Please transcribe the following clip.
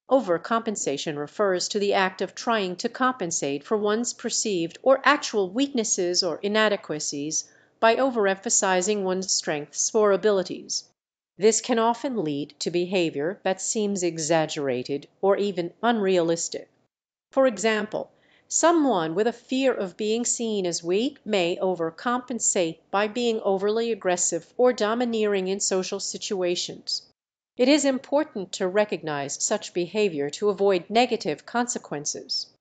Overcompensation refers to the act of trying to compensate for one's perceived or actual weaknesses or inadequacies by overemphasizing one's strengths or abilities. This can often lead to behavior that seems exaggerated or even unrealistic. For example, someone with a fear of being seen as weak may overcompensate by being overly aggressive or domineering in social situations. It is important to recognize such behavior to avoid negative consequences.